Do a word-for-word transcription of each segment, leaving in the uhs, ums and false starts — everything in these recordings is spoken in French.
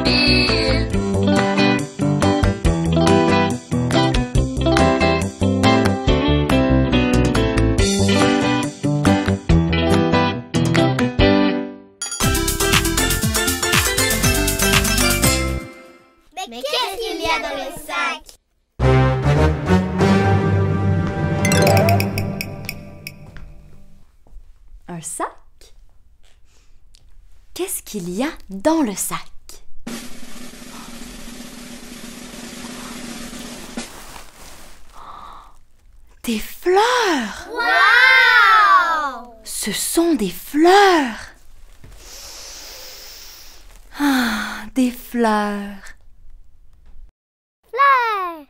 mobile. Mais qu'est-ce qu'il y a dans le sac? Un sac? Qu'est-ce qu'il y a dans le sac? Des fleurs! Wow! Ce sont des fleurs! Ah, des fleurs! Fleurs!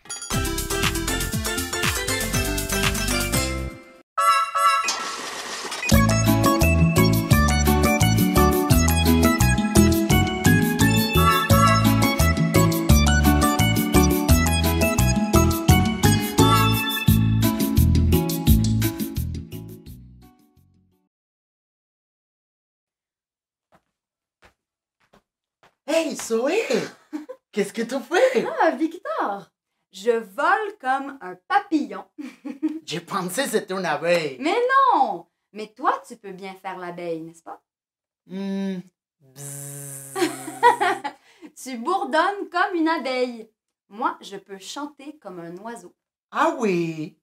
Hey, Zoé! Qu'est-ce que tu fais? Ah, Victor! Je vole comme un papillon. J'ai pensé que c'était une abeille. Mais non! Mais toi, tu peux bien faire l'abeille, n'est-ce pas? Hmm. Bzzz. Tu bourdonnes comme une abeille. Moi, je peux chanter comme un oiseau. Ah oui!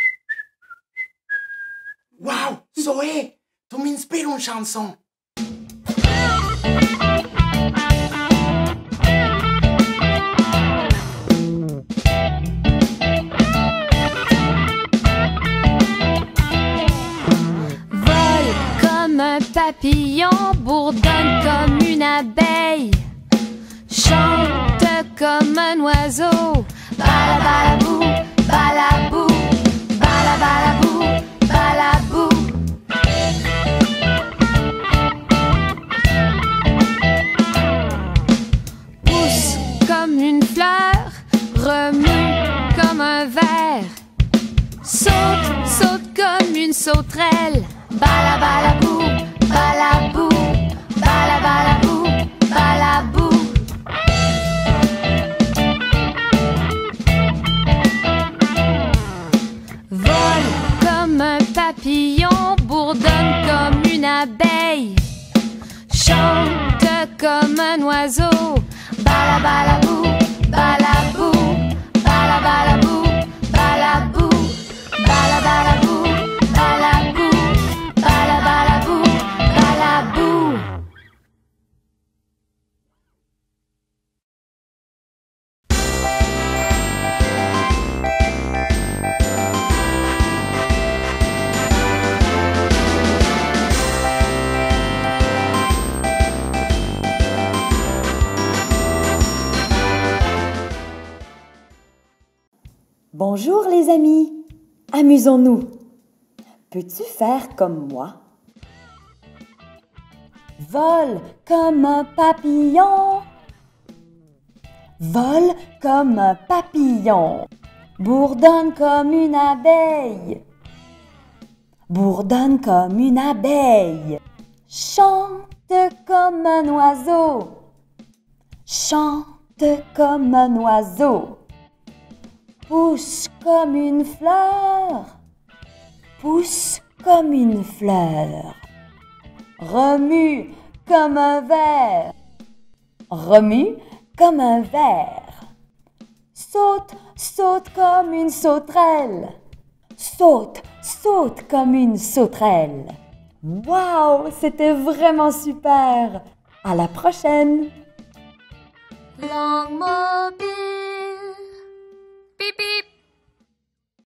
Wow! Zoé! Tu m'inspires une chanson. Vole comme un papillon, bourdonne comme une abeille, chante comme un oiseau. Balabalabou, balabou, balabalabou, balabou. Pousse comme une fleur, remue comme un ver, saute, saute comme une sauterelle. Balabalabou, balabou, balabalabou, balabou. Vole comme un papillon, bourdonne comme une abeille, chante comme un oiseau. Balabalabou, balabou, balabalabou, balabou, balabalabou, balabou, balabalabou, balabou. Bonjour les amis, amusons-nous. Peux-tu faire comme moi? Vole comme un papillon. Vole comme un papillon. Bourdonne comme une abeille. Bourdonne comme une abeille. Chante comme un oiseau. Chante comme un oiseau. Pousse comme une fleur, pousse comme une fleur. Remue comme un ver, remue comme un ver. Saute, saute comme une sauterelle, saute, saute comme une sauterelle. Waouh, c'était vraiment super! À la prochaine! Langue mobile.